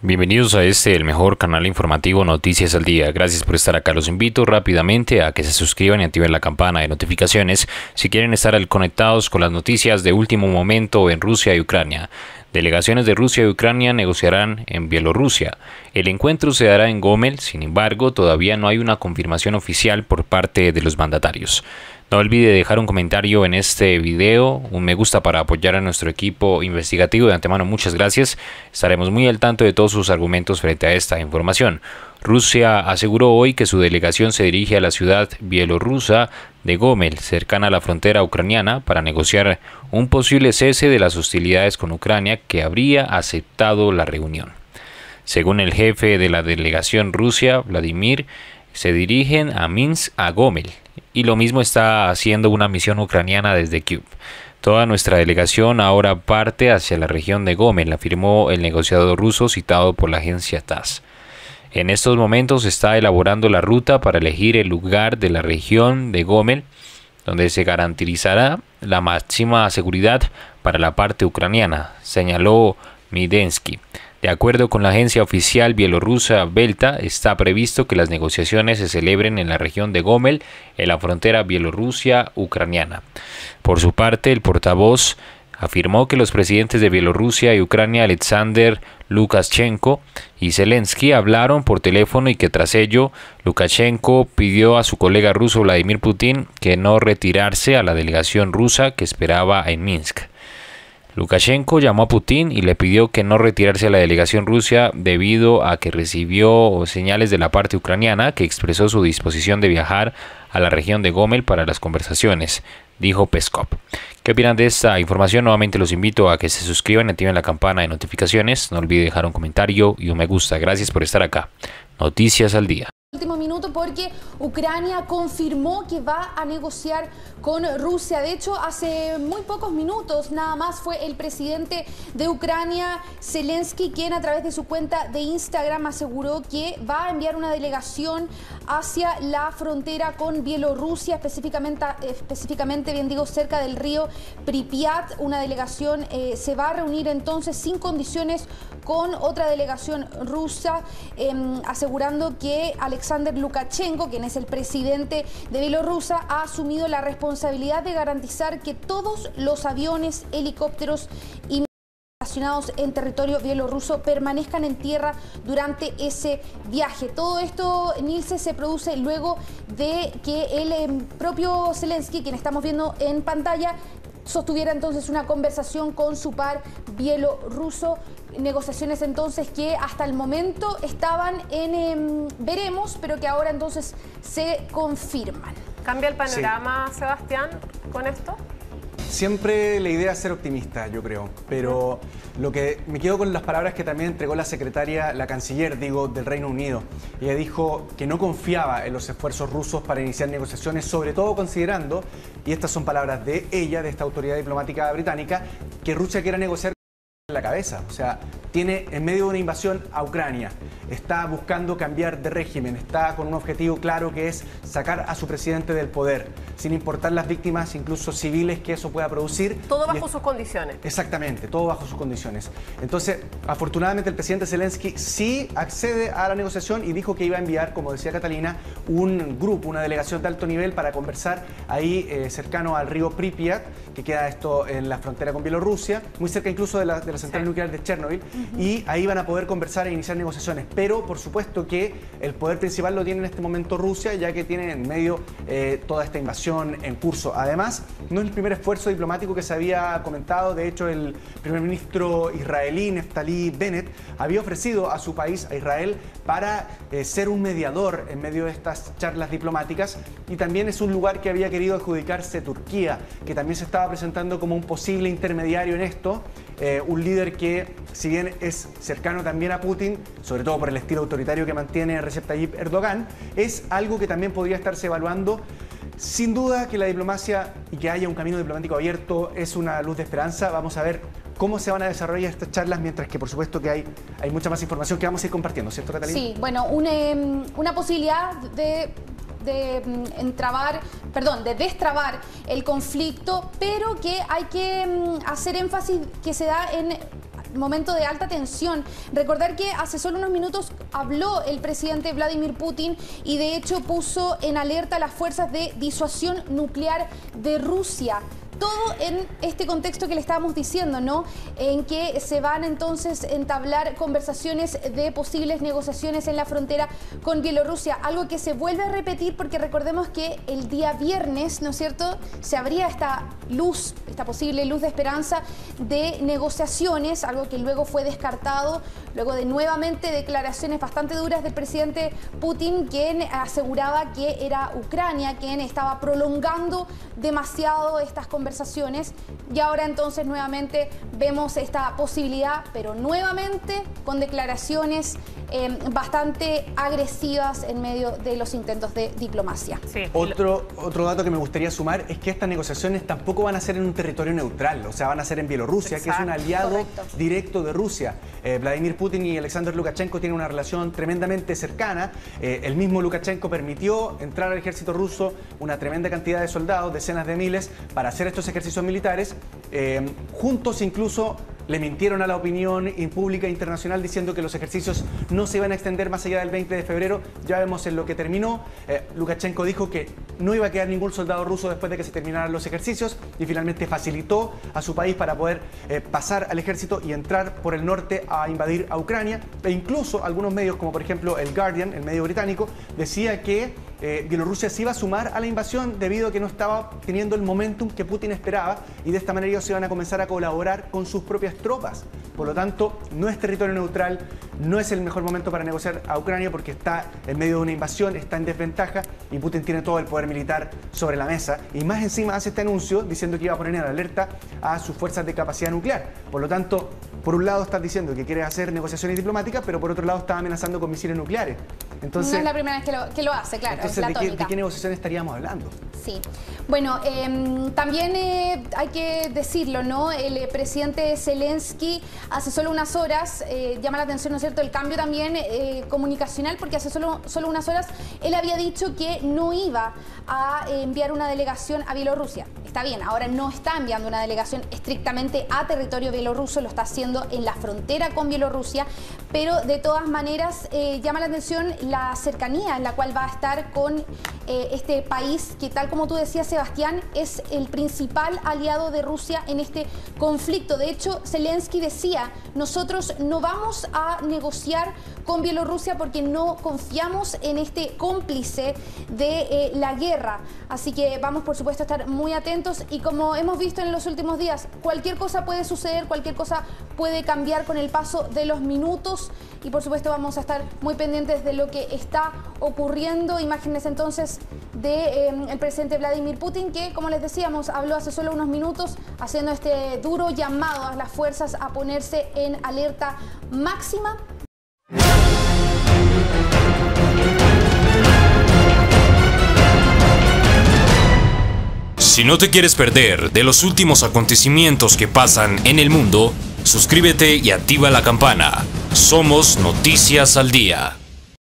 Bienvenidos a el mejor canal informativo Noticias al Día. Gracias por estar acá. Los invito rápidamente a que se suscriban y activen la campana de notificaciones si quieren estar conectados con las noticias de último momento en Rusia y Ucrania. Delegaciones de Rusia y Ucrania negociarán en Bielorrusia. El encuentro se dará en Gomel, sin embargo, todavía no hay una confirmación oficial por parte de los mandatarios. No olvide dejar un comentario en este video, un me gusta para apoyar a nuestro equipo investigativo. De antemano, muchas gracias. Estaremos muy al tanto de todos sus argumentos frente a esta información. Rusia aseguró hoy que su delegación se dirige a la ciudad bielorrusa de Gomel, cercana a la frontera ucraniana, para negociar un posible cese de las hostilidades con Ucrania, que habría aceptado la reunión. Según el jefe de la delegación Rusia, Vladimir, se dirigen a Minsk, a Gomel, y lo mismo está haciendo una misión ucraniana desde Kiev. Toda nuestra delegación ahora parte hacia la región de Gomel, afirmó el negociador ruso citado por la agencia TASS. En estos momentos se está elaborando la ruta para elegir el lugar de la región de Gomel, donde se garantizará la máxima seguridad para la parte ucraniana, señaló Midensky. De acuerdo con la agencia oficial bielorrusa Belta, está previsto que las negociaciones se celebren en la región de Gomel, en la frontera bielorrusia-ucraniana. Por su parte, el portavoz afirmó que los presidentes de Bielorrusia y Ucrania, Alexander Lukashenko y Zelensky, hablaron por teléfono y que tras ello, Lukashenko pidió a su colega ruso Vladimir Putin que no retirarse a la delegación rusa que esperaba en Minsk. Lukashenko llamó a Putin y le pidió que no retirarse a la delegación rusa debido a que recibió señales de la parte ucraniana que expresó su disposición de viajar a la región de Gomel para las conversaciones, dijo Peskov. ¿Qué opinan de esta información? Nuevamente los invito a que se suscriban y activen la campana de notificaciones. No olvide dejar un comentario y un me gusta. Gracias por estar acá. Noticias al Día. Último minuto, porque Ucrania confirmó que va a negociar con Rusia. De hecho, hace muy pocos minutos nada más fue el presidente de Ucrania, Zelensky, quien a través de su cuenta de Instagram aseguró que va a enviar una delegación hacia la frontera con Bielorrusia, específicamente, bien digo, cerca del río Pripyat. Una delegación se va a reunir entonces sin condiciones con otra delegación rusa, asegurando que Alexander Lukashenko, quien es el presidente de Bielorrusia, ha asumido la responsabilidad de garantizar que todos los aviones, helicópteros y estacionados en territorio bielorruso permanezcan en tierra durante ese viaje. Todo esto, Nilce, se produce luego de que el propio Zelensky, quien estamos viendo en pantalla, sostuviera entonces una conversación con su par bielorruso. Negociaciones entonces que hasta el momento estaban en veremos, pero que ahora entonces se confirman. ¿Cambia el panorama, sí, Sebastián, con esto? Siempre la idea es ser optimista, yo creo, pero lo que me quedo con las palabras que también entregó la secretaria, la canciller, digo, del Reino Unido. Ella dijo que no confiaba en los esfuerzos rusos para iniciar negociaciones, sobre todo considerando, y estas son palabras de ella, de esta autoridad diplomática británica, que Rusia quiera negociar en la cabeza. O sea, tiene en medio de una invasión a Ucrania, está buscando cambiar de régimen, está con un objetivo claro que es sacar a su presidente del poder, sin importar las víctimas, incluso civiles, que eso pueda producir. Todo bajo sus condiciones. Exactamente, todo bajo sus condiciones. Entonces, afortunadamente el presidente Zelensky sí accede a la negociación y dijo que iba a enviar, como decía Catalina, un grupo, una delegación de alto nivel para conversar ahí cercano al río Pripyat, que queda esto en la frontera con Bielorrusia, muy cerca incluso de la central nuclear de Chernobyl, y ahí van a poder conversar e iniciar negociaciones. Pero, por supuesto, que el poder principal lo tiene en este momento Rusia, ya que tiene en medio toda esta invasión en curso. Además, no es el primer esfuerzo diplomático que se había comentado. De hecho, el primer ministro israelí, Naftali Bennett, había ofrecido a su país, a Israel, para ser un mediador en medio de estas charlas diplomáticas, y también es un lugar que había querido adjudicarse Turquía, que también se estaba presentando como un posible intermediario en esto, un líder que, si bien es cercano también a Putin, sobre todo por el estilo autoritario que mantiene Recep Tayyip Erdogan, es algo que también podría estarse evaluando. Sin duda que la diplomacia y que haya un camino diplomático abierto es una luz de esperanza. Vamos a ver cómo se van a desarrollar estas charlas, mientras que por supuesto que hay mucha más información que vamos a ir compartiendo, ¿cierto, Catalina? Sí, bueno, una posibilidad de destrabar el conflicto, pero que hay que hacer énfasis que se da en momento de alta tensión. Recordar que hace solo unos minutos habló el presidente Vladimir Putin y de hecho puso en alerta a las fuerzas de disuasión nuclear de Rusia. Todo en este contexto que le estábamos diciendo, ¿no? En que se van entonces a entablar conversaciones de posibles negociaciones en la frontera con Bielorrusia. Algo que se vuelve a repetir porque recordemos que el día viernes, ¿no es cierto?, se abría esta luz, esta posible luz de esperanza de negociaciones, algo que luego fue descartado, luego de nuevamente declaraciones bastante duras del presidente Putin, quien aseguraba que era Ucrania quien estaba prolongando demasiado estas conversaciones, y ahora entonces nuevamente vemos esta posibilidad, pero nuevamente con declaraciones bastante agresivas en medio de los intentos de diplomacia. Sí. Otro dato que me gustaría sumar es que estas negociaciones tampoco van a ser en un territorio neutral, o sea, van a ser en Bielorrusia, que es un aliado directo de Rusia. Vladimir Putin y Alexander Lukashenko tienen una relación tremendamente cercana. El mismo Lukashenko permitió entrar al ejército ruso una tremenda cantidad de soldados, decenas de miles, para hacer estos ejercicios militares. Juntos incluso le mintieron a la opinión pública internacional diciendo que los ejercicios no se iban a extender más allá del 20 de febrero. Ya vemos en lo que terminó. Lukashenko dijo que no iba a quedar ningún soldado ruso después de que se terminaran los ejercicios y finalmente facilitó a su país para poder pasar al ejército y entrar por el norte a invadir a Ucrania. E incluso algunos medios, como por ejemplo el Guardian, el medio británico, decía que Bielorrusia se iba a sumar a la invasión debido a que no estaba teniendo el momentum que Putin esperaba y de esta manera ellos se iban a comenzar a colaborar con sus propias tropas. Por lo tanto, no es territorio neutral, no es el mejor momento para negociar a Ucrania porque está en medio de una invasión, está en desventaja y Putin tiene todo el poder militar sobre la mesa y más encima hace este anuncio diciendo que iba a poner en alerta a sus fuerzas de capacidad nuclear. Por lo tanto, por un lado estás diciendo que quiere hacer negociaciones diplomáticas, pero por otro lado está amenazando con misiles nucleares. Entonces, no es la primera vez que lo hace, claro. Entonces, es la ¿de qué negociación estaríamos hablando? Sí. Bueno, también hay que decirlo, ¿no? El presidente Zelensky hace solo unas horas, llama la atención, ¿no es cierto?, el cambio también comunicacional, porque hace solo unas horas él había dicho que no iba a enviar una delegación a Bielorrusia. Está bien, ahora no está enviando una delegación estrictamente a territorio bielorruso, lo está haciendo en la frontera con Bielorrusia, pero de todas maneras llama la atención la cercanía en la cual va a estar con este país que, tal como tú decías, Sebastián, es el principal aliado de Rusia en este conflicto. De hecho, Zelensky decía, nosotros no vamos a negociar con Bielorrusia porque no confiamos en este cómplice de la guerra. Así que vamos, por supuesto, a estar muy atentos y como hemos visto en los últimos días, cualquier cosa puede suceder, cualquier cosa puede cambiar con el paso de los minutos y, por supuesto, vamos a estar muy pendientes de lo que está ocurriendo. Imágenes entonces de el presidente Vladimir Putin, que, como les decíamos, habló hace solo unos minutos haciendo este duro llamado a las fuerzas a ponerse en alerta máxima. Si no te quieres perder de los últimos acontecimientos que pasan en el mundo, suscríbete y activa la campana. Somos Noticias al Día.